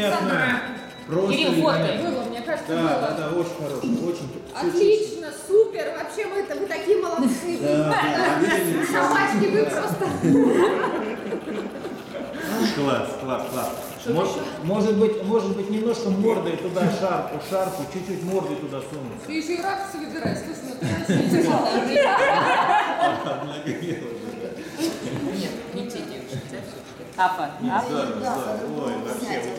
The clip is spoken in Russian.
понятная. Просто Кирилл, фоткай. Было, мне кажется, Да, было. да, да, очень хороший, очень. Отлично, супер, вообще вы такие молодцы. Да, Собачки, вы просто. класс, класс, класс. Может быть, немножко мордой туда шарпу, чуть-чуть мордой туда сунуть. Ты еще и ракурсы выбирай, слушай, ну ты вообще тяжело. Нет, не те девушки. Апа. Здорово, здорово. Ой, вообще.